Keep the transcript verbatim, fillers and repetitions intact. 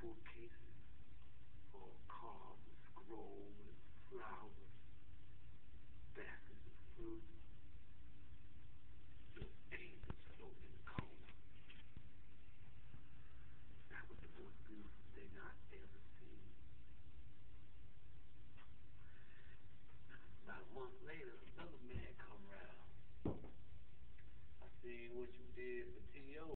bookcases, all carved with scrolls and flowers, baskets of fruit, little angels floating in the corner. That was the most beautiful thing I'd ever seen. About a month later, another man come round. I seen what you did for T O